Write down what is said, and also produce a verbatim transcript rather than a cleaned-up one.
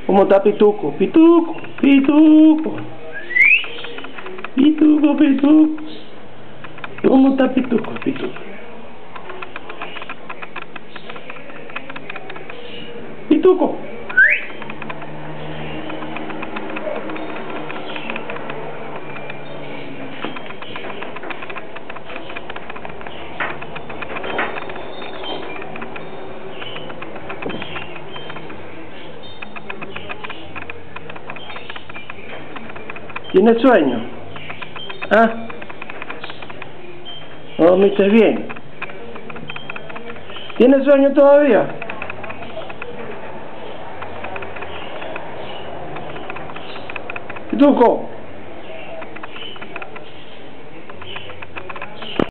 ¿Cómo está Pituco? Pituco, Pituco. Pituco, Pituco. ¿Cómo está Pituco, Pituco? Pituco. ¿Tienes sueño? ¿Ah? ¿No dormiste bien? ¿Tienes sueño todavía? Pituco.